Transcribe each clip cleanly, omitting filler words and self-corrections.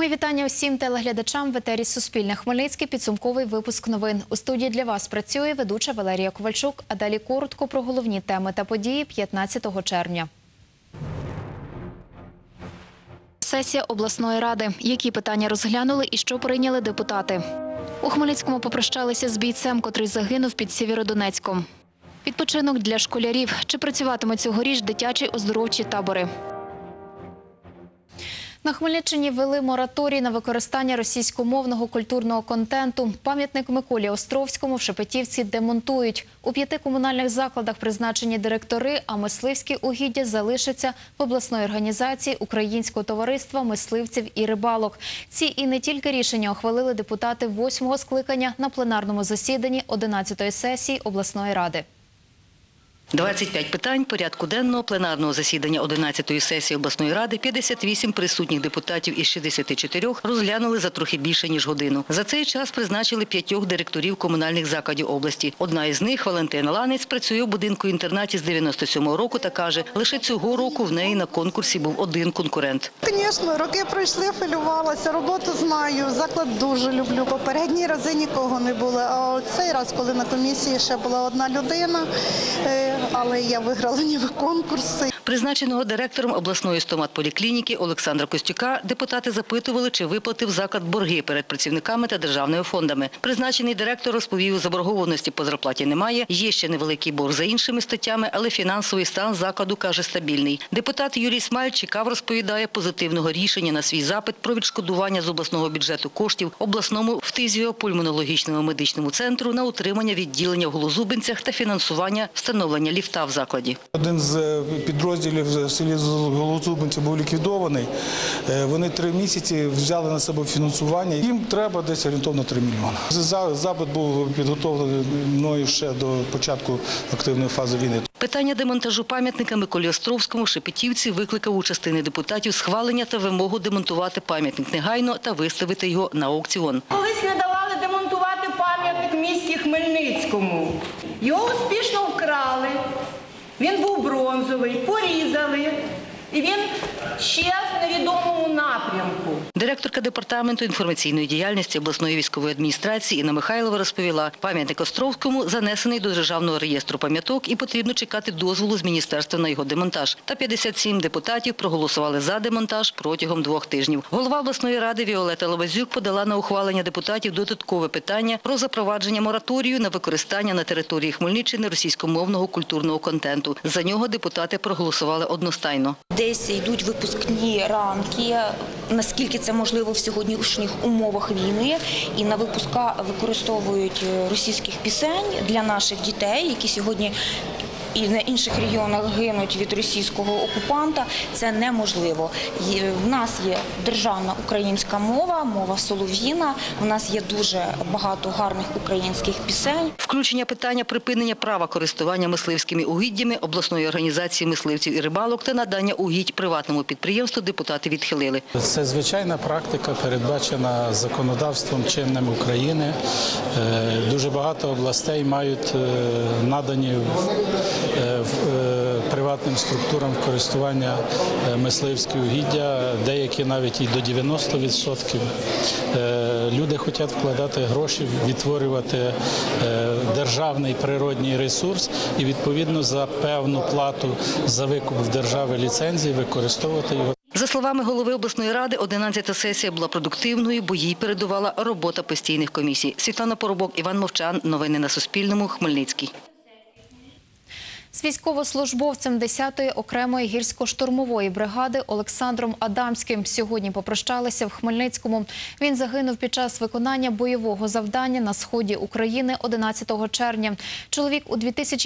Мої вітання усім телеглядачам. В етері Суспільне Хмельницький. Підсумковий випуск новин. У студії для вас працює ведуча Валерія Ковальчук. А далі коротко про головні теми та події 15 червня. Сесія обласної ради. Які питання розглянули і що прийняли депутати? У Хмельницькому попрощалися з бійцем, котрий загинув під Сєвєродонецьком. Відпочинок для школярів. Чи працюватимуть цьогоріч дитячі оздоровчі табори? На Хмельниччині ввели мораторій на використання російськомовного культурного контенту. Пам'ятник Миколі Островському в Шепетівці демонтують. У 5 комунальних закладах призначені директори, а мисливські угіддя залишаться в обласної організації Українського товариства мисливців і рибалок. Ці і не тільки рішення ухвалили депутати 8-го скликання на пленарному засіданні 11-ї сесії обласної ради. 25 питань порядку денного пленарного засідання 11-ї сесії обласної ради 58 присутніх депутатів із 64 розглянули за трохи більше, ніж годину. За цей час призначили 5 директорів комунальних закладів області. Одна із них, Валентина Ланець, працює у будинку-інтернаті з 97-го року та каже, лише цього року в неї на конкурсі був один конкурент. Звісно, роки пройшли, хвилювалася, роботу знаю, заклад дуже люблю. Попередні рази нікого не було, а цей раз, коли на комісії ще була одна людина, але я виграла ніби конкурси. Призначеного директором обласної стоматполіклініки Олександра Костюка депутати запитували, чи виплатив заклад борги перед працівниками та державними фондами. Призначений директор розповів, заборгованості по зарплаті немає, є ще невеликий борг за іншими статтями, але фінансовий стан закладу, каже, стабільний. Депутат Юрій Смаль чекав, розповідає, позитивного рішення на свій запит про відшкодування з обласного бюджету коштів обласному фтизіопульмонологічному медичному центру на утримання відділення в Голозубинцях та фінансування встановлення ліфта в закладі. Один з підрозділів в селі Голозубинці був ліквідований. Вони 3 місяці взяли на себе фінансування. Їм треба десь орієнтовно 3 мільйони. Запит був підготовлений мною ще до початку активної фази війни. Питання демонтажу пам'ятника Миколі Островському в Шепетівці викликав у частини депутатів схвалення та вимогу демонтувати пам'ятник негайно та виставити його на аукціон. Колись не давали демонтувати пам'ятник в місті Хмельницькому. Його успішно вкрали. Він був бронзовий, порізали, і він щез в невідомому напрямку. Директорка департаменту інформаційної діяльності обласної військової адміністрації Інна Михайлова розповіла, пам'ятник Островському занесений до Державного реєстру пам'яток і потрібно чекати дозволу з міністерства на його демонтаж. Та 57 депутатів проголосували за демонтаж протягом 2 тижнів. Голова обласної ради Віолетта Лабазюк подала на ухвалення депутатів додаткове питання про запровадження мораторію на використання на території Хмельниччини російськомовного культурного контенту. За нього депутати проголосували одностайно. Десь йдуть випускні ранки, наскільки це можливо в сьогоднішніх умовах війни, і на випуска використовують російських пісень для наших дітей, які сьогодні і на інших регіонах гинуть від російського окупанта. Це неможливо. В нас є державна українська мова, мова солов'їна, в нас є дуже багато гарних українських пісень. Включення питання припинення права користування мисливськими угіддями обласної організації мисливців і рибалок та надання угідь приватному підприємству депутати відхилили. Це звичайна практика, передбачена законодавством чинним України. Дуже багато областей мають надані приватним структурам в користування мисливські угіддя, деякі навіть і до 90%. Люди хочуть вкладати гроші, відтворювати державний природній ресурс і відповідно за певну плату за викуп в держави ліцензії використовувати його. За словами голови обласної ради, 11-та сесія була продуктивною, бо їй передувала робота постійних комісій. Світлана Поробок, Іван Мовчан. Новини на Суспільному. Хмельницький. З військовослужбовцем 10-ї окремої гірсько-штурмової бригади Олександром Адамським сьогодні попрощалися в Хмельницькому. Він загинув під час виконання бойового завдання на сході України 11 червня. Чоловік у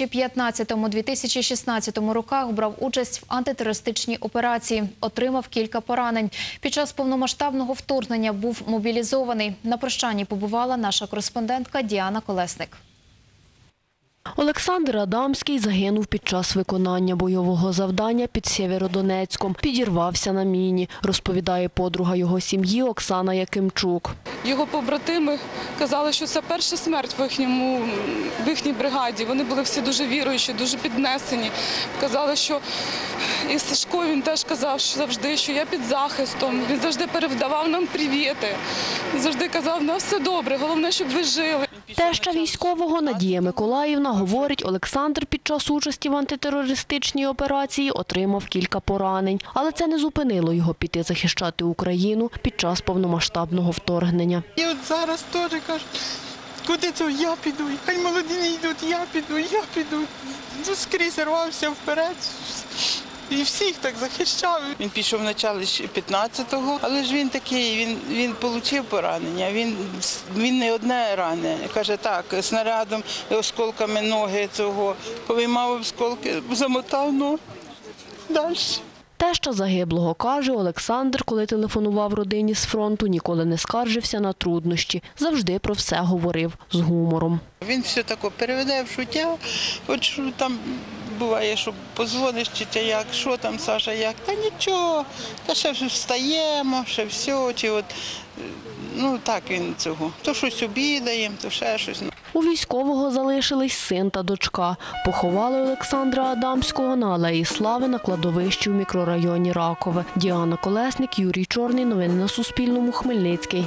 2015-2016 роках брав участь в антитерористичній операції, отримав кілька поранень. Під час повномасштабного вторгнення був мобілізований. На прощанні побувала наша кореспондентка Діана Колесник. Олександр Адамський загинув під час виконання бойового завдання під Сєвєродонецьком. Підірвався на міні, розповідає подруга його сім'ї Оксана Якимчук. Його побратими казали, що це перша смерть в їхній бригаді. Вони були всі дуже віруючі, дуже піднесені. Казали, що і Сашко, він теж казав що завжди, що я під захистом. Він завжди передавав нам привіти. Він завжди казав, у нас все добре, головне, щоб ви жили. Теща військового Надія Миколаївна говорить, Олександр під час участі в антитерористичній операції отримав кілька поранень. Але це не зупинило його піти захищати Україну під час повномасштабного вторгнення. І от зараз теж кажуть, куди це я піду, хай молоді не йдуть, я піду. Ну, скрізь рвався вперед. І всіх так захищав. Він пішов в начало 15-го, але ж він такий, він отримав поранення, він не одне ране. Каже, так, снарядом, осколками ноги цього, повиймав осколки, замотав, ну, далі. Теща загиблого каже, Олександр, коли телефонував родині з фронту, ніколи не скаржився на труднощі. Завжди про все говорив з гумором. Він все таке переведе в шуття, от що там буває, що позвониш, чи як, що там, Саша, як, та нічого, та ще встаємо, ще все, чи от, ну так він цього, то щось обідаємо, то ще щось. У військового залишились син та дочка. Поховали Олександра Адамського на Алеї Слави на кладовищі в мікрорайоні Ракове. Діана Колесник, Юрій Чорний. Новини на Суспільному. Хмельницький.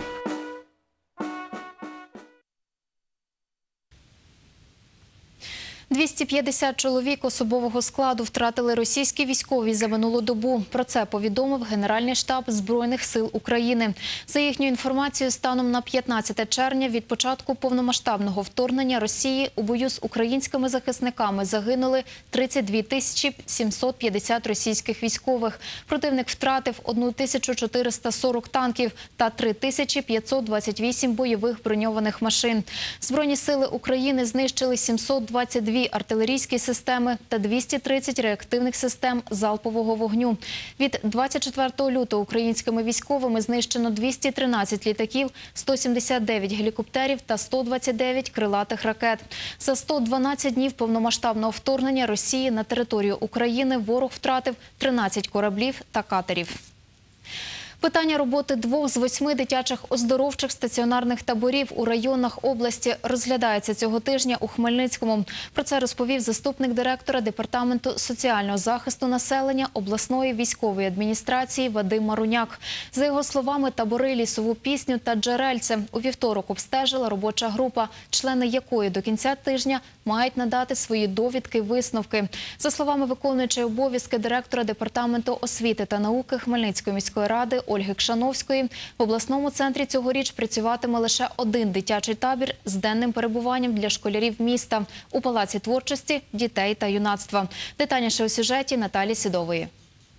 250 чоловік особового складу втратили російські військові за минулу добу. Про це повідомив Генеральний штаб Збройних сил України. За їхньою інформацією, станом на 15 червня від початку повномасштабного вторгнення Росії у бою з українськими захисниками загинули 32 750 російських військових. Противник втратив 1440 танків та 3528 бойових броньованих машин. Збройні сили України знищили 722 артилерійські системи та 230 реактивних систем залпового вогню. Від 24 лютого українськими військовими знищено 213 літаків, 179 гелікоптерів та 129 крилатих ракет. За 112 днів повномасштабного вторгнення Росії на територію України ворог втратив 13 кораблів та катерів. Питання роботи 2 з 8 дитячих оздоровчих стаціонарних таборів у районах області розглядається цього тижня у Хмельницькому. Про це розповів заступник директора Департаменту соціального захисту населення обласної військової адміністрації Вадим Маруняк. За його словами, табори «Лісову пісню» та «Джерельце» у вівторок обстежила робоча група, члени якої до кінця тижня мають надати свої довідки й висновки. За словами виконуючої обов'язки директора Департаменту освіти та науки Хмельницької міської ради Ольги Кшановської, в обласному центрі цьогоріч працюватиме лише 1 дитячий табір з денним перебуванням для школярів міста у Палаці творчості дітей та юнацтва. Детальніше у сюжеті Наталі Сідової.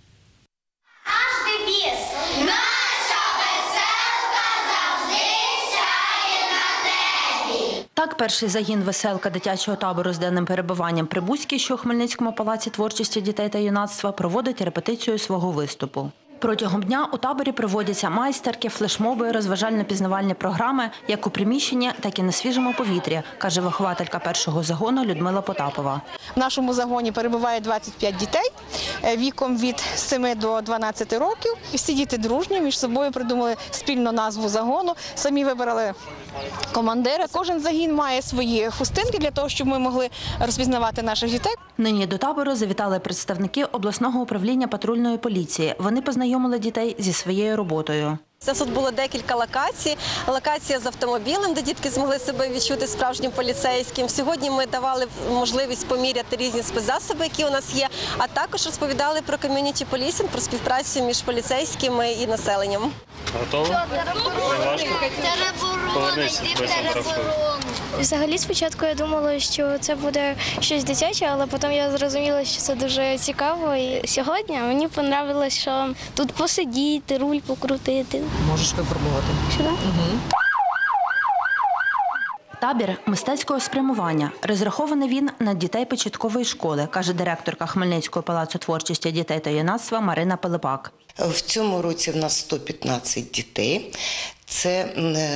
Так, перший загін «Веселка» дитячого табору з денним перебуванням при Бузькій, що у Хмельницькому палаці творчості дітей та юнацтва, проводить репетицію свого виступу. Протягом дня у таборі проводяться майстерки, флешмоби, розважально-пізнавальні програми як у приміщенні, так і на свіжому повітрі, каже вихователька першого загону Людмила Потапова. В нашому загоні перебуває 25 дітей віком від 7 до 12 років. І всі діти дружні, між собою придумали спільну назву загону, самі вибрали командира. Кожен загін має свої хустинки для того, щоб ми могли розпізнавати наших дітей. Нині до табору завітали представники обласного управління патрульної поліції. Вони познайомили дітей зі своєю роботою. Тут було декілька локацій. Локація з автомобілем, де дітки змогли себе відчути справжнім поліцейським. Сьогодні ми давали можливість поміряти різні спецзасоби, які у нас є, а також розповідали про ком'юніті-полісінг, про співпрацю між поліцейськими і населенням. Готові? Повернися, Взагалі, спочатку я думала, що це буде щось дитяче, але потім я зрозуміла, що це дуже цікаво. І сьогодні мені подобалося, що тут посидіти, руль покрутити. Можеш випробувати. Сюди? Табір мистецького спрямування. Розрахований він на дітей початкової школи, каже директорка Хмельницького палацу творчості дітей та юнацтва Марина Пилипак. В цьому році в нас 115 дітей. Це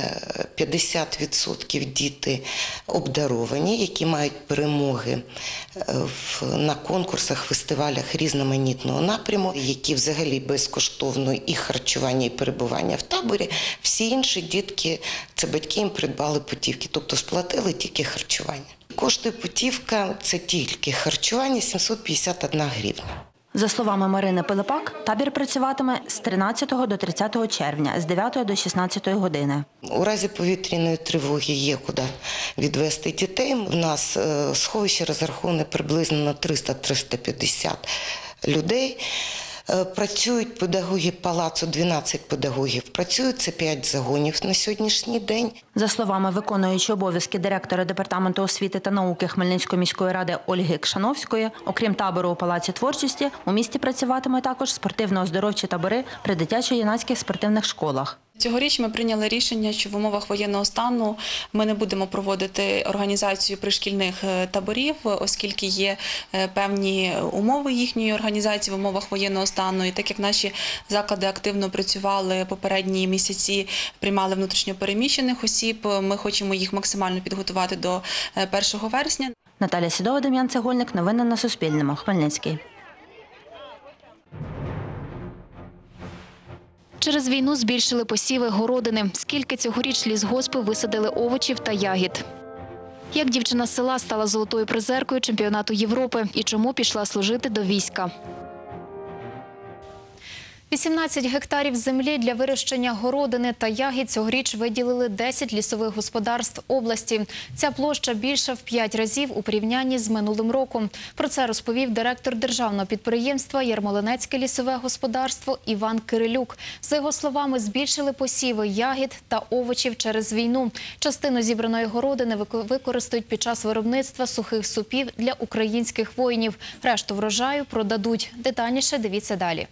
50% діти обдаровані, які мають перемоги на конкурсах, фестивалях різноманітного напряму, які взагалі безкоштовно і харчування, і перебування в таборі. Всі інші дітки, це батьки їм придбали путівки, тобто сплатили тільки харчування. Коштує путівка, це тільки харчування, 751 гривня. За словами Марини Пилипак, табір працюватиме з 13 до 30 червня, з 9 до 16 години. У разі повітряної тривоги є куди відвести дітей. У нас сховище розраховане приблизно на 300-350 людей. Працюють педагоги палацу, 12 педагогів. Працюють, це 5 загонів на сьогоднішній день. За словами виконуючої обов'язки директора Департаменту освіти та науки Хмельницької міської ради Ольги Кшановської, окрім табору у Палаці творчості, у місті працюватиме також спортивно-оздоровчі табори при дитячо-юнацьких спортивних школах. Цьогоріч ми прийняли рішення, що в умовах воєнного стану ми не будемо проводити організацію пришкільних таборів, оскільки є певні умови їхньої організації в умовах воєнного стану. І так як наші заклади активно працювали попередні місяці, приймали внутрішньопереміщених осіб, ми хочемо їх максимально підготувати до 1 вересня. Наталя Сідова, Дем'ян Цегольник. Новини на Суспільному. Хмельницький. Через війну збільшили посіви городини. Скільки цьогоріч лісгоспи висадили овочів та ягід? Як дівчина з села стала золотою призеркою чемпіонату Європи і чому пішла служити до війська? 18 гектарів землі для вирощення городини та ягід цьогоріч виділили 10 лісових господарств області. Ця площа більша в 5 разів у порівнянні з минулим роком. Про це розповів директор державного підприємства «Ярмолинецьке лісове господарство» Іван Кирилюк. За його словами, збільшили посіви ягід та овочів через війну. Частину зібраної городини використають під час виробництва сухих супів для українських воїнів. Решту врожаю продадуть. Детальніше дивіться далі.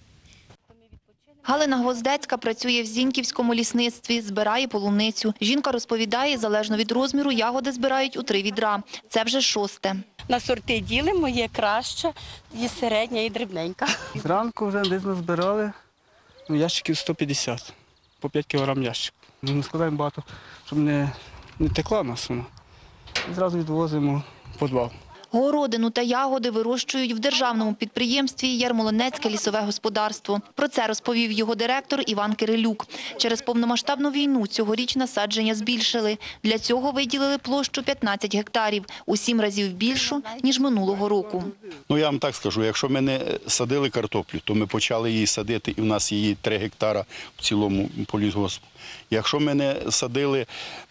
Галина Гвоздецька працює в Зіньківському лісництві, збирає полуницю. Жінка розповідає, залежно від розміру, ягоди збирають у 3 відра. Це вже 6-те. На сорти ділимо, є краща, є середня і дрібненька. Зранку вже десь назбирали ящиків 150, по 5 кг ящик. Ми складаємо багато, щоб не текла в нас вона. І зразу відвозимо в підвал. Городину та ягоди вирощують в державному підприємстві «Ярмолинецьке лісове господарство». Про це розповів його директор Іван Кирилюк. Через повномасштабну війну цьогоріч насадження збільшили. Для цього виділили площу 15 гектарів, у 7 разів більшу, ніж минулого року. Я вам так скажу, якщо ми не садили картоплю, то ми почали її садити, і в нас її 3 гектара в цілому по лісгоспу. Якщо ми не садили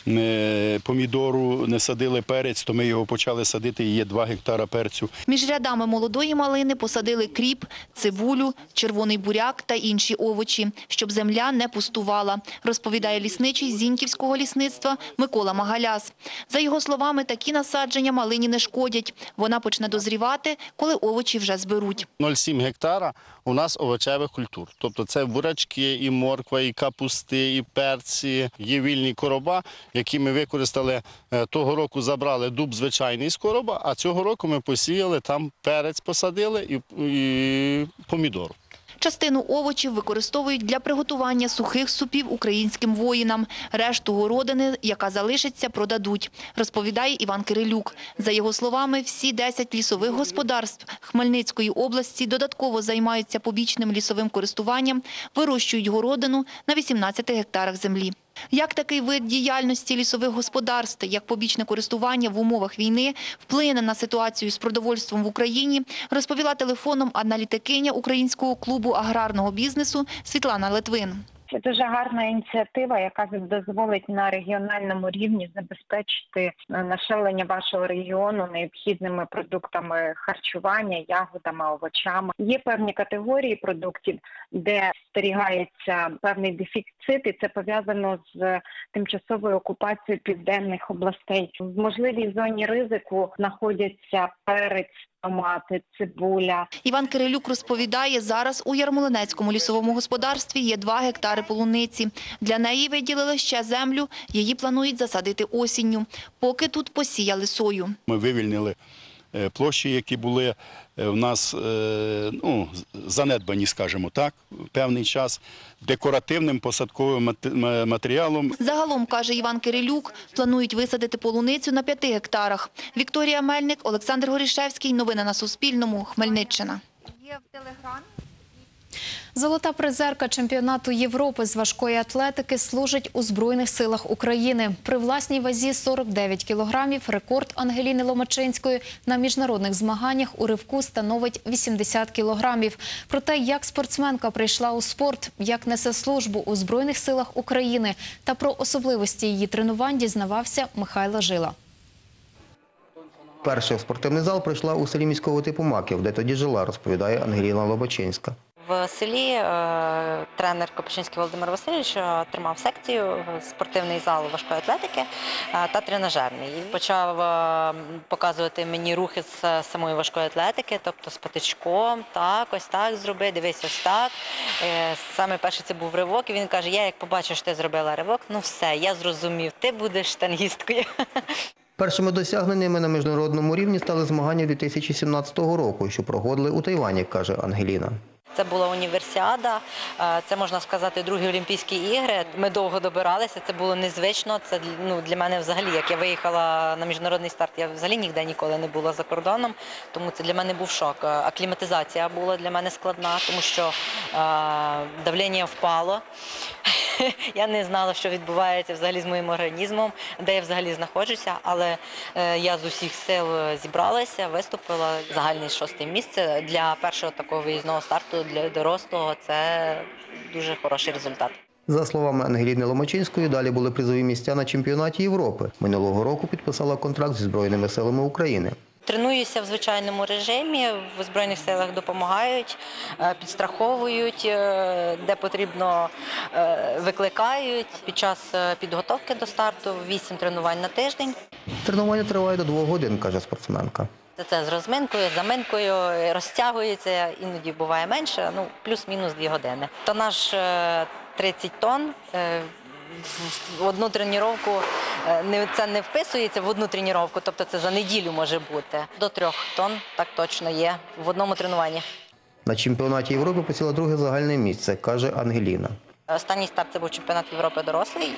помідору, не садили перець, то ми його почали садити, і є 2 гектара перцю. Між рядами молодої малини посадили кріп, цибулю, червоний буряк та інші овочі, щоб земля не пустувала, розповідає лісничий Зіньківського лісництва Микола Магаляс. За його словами, такі насадження малині не шкодять. Вона почне дозрівати, коли овочі вже зберуть. 0,7 гектара у нас овочевих культур. Тобто це бурячки, і морква, і капусти, і перці. Є вільні короба, які ми використали. Того року забрали дуб звичайний з короба, а цього року ми посіяли, там перець посадили і помідор. Частину овочів використовують для приготування сухих супів українським воїнам. Решту городини, яка залишиться, продадуть, розповідає Іван Кирилюк. За його словами, всі 10 лісових господарств Хмельницької області додатково займаються побічним лісовим користуванням, вирощують городину на 18 гектарах землі. Як такий вид діяльності лісових господарств, як побічне користування в умовах війни, вплине на ситуацію з продовольством в Україні, розповіла телефоном аналітикиня Українського клубу аграрного бізнесу Світлана Литвин. Це дуже гарна ініціатива, яка дозволить на регіональному рівні забезпечити населення вашого регіону необхідними продуктами харчування, ягодами, овочами. Є певні категорії продуктів, де спостерігається певний дефіцит, і це пов'язано з тимчасовою окупацією південних областей. В можливій зоні ризику знаходяться перець, томати, цибуля. Іван Кирилюк розповідає, зараз у Ярмолинецькому лісовому господарстві є 2 гектари полуниці. Для неї виділили ще землю, її планують засадити осінню, поки тут посіяли сою. Ми вивільнили площі, які були в нас занедбані, скажімо так, певний час, декоративним посадковим матеріалом. Загалом, каже Іван Кирилюк, планують висадити полуницю на 5 гектарах. Вікторія Мельник, Олександр Горішевський. Новини на Суспільному. Хмельниччина. Золота призерка чемпіонату Європи з важкої атлетики служить у Збройних силах України. При власній вазі 49 кілограмів рекорд Ангеліни Ломачинської на міжнародних змаганнях у ривку становить 80 кілограмів. Про те, як спортсменка прийшла у спорт, як несе службу у Збройних силах України та про особливості її тренувань дізнавався Михайло Жила. Перший в спортивний зал прийшла у селі міського типу Маків, де тоді жила, розповідає Ангеліна Ломачинська. В селі тренер Копичинський Володимир Васильович тримав секцію, спортивний зал важкої атлетики та тренажерний. Почав показувати мені рухи з самої важкої атлетики, тобто з патичком, так, ось так зроби, дивись ось так. Саме перший це був ривок, і він каже, я як побачив, що ти зробила ривок, ну все, я зрозумів, ти будеш штангісткою. Першими досягненнями на міжнародному рівні стали змагання 2017 року, що проходили у Тайвані, каже Ангеліна. Це була універсіада, це, можна сказати, другі Олімпійські ігри. Ми довго добиралися, це було незвично. Це для мене взагалі, як я виїхала на міжнародний старт, я взагалі ніде ніколи не була за кордоном, тому це для мене був шок. Акліматизація була для мене складна, тому що давлення впало. Я не знала, що відбувається взагалі з моїм організмом, де я взагалі знаходжуся, але я з усіх сил зібралася, виступила. Загальне 6-те місце для першого такого виїзного старту для дорослого – це дуже хороший результат. За словами Ангеліни Ломачинської, далі були призові місця на чемпіонаті Європи. Минулого року підписала контракт зі Збройними силами України. Тренуюся в звичайному режимі, в Збройних силах допомагають, підстраховують, де потрібно викликають. Під час підготовки до старту 8 тренувань на тиждень. Тренування триває до 2 годин, каже спортсменка. Це з розминкою, заминкою, розтягується, іноді буває менше, плюс-мінус 2 години. Тонаж 30 тонн. В одну тренування це не вписується в одну тренування, тобто це за неділю може бути. До 3 тонн, так точно є, в одному тренуванні. На чемпіонаті Європи посіла друге загальне місце, каже Ангеліна. Останній старт – це був чемпіонат Європи дорослий.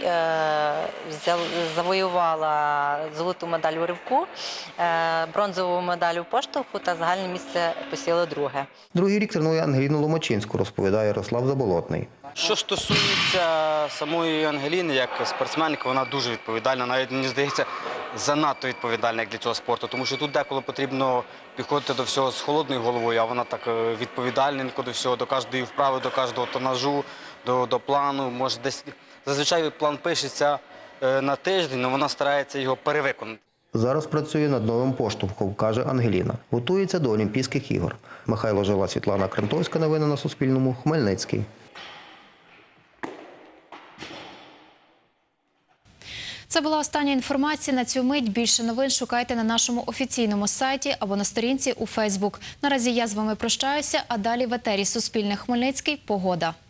Завоювала золоту медаль у ривку, бронзову медаль у поштовху та загальне місце посіла друге. Другий рік тренує Ангеліну Ломачинську, розповідає Ярослав Заболотний. Що стосується самої Ангеліни, як спортсменки, вона дуже відповідальна, навіть, мені здається, занадто відповідальна як для цього спорту, тому що тут деколи потрібно підходити до всього з холодною головою, а вона так відповідальненько до всього, до кожної вправи, до кожного тонажу, до плану. Може, десь зазвичай план пишеться на тиждень, але вона старається його перевиконати. Зараз працює над новим поштовхом, каже Ангеліна. Готується до Олімпійських ігор. Михайло Жила, Світлана Крентовська. Новини на Суспільному. Хмельницький. Це була остання інформація на цю мить. Більше новин шукайте на нашому офіційному сайті або на сторінці у Фейсбук. Наразі я з вами прощаюся, а далі в етері Суспільне Хмельницький. Погода.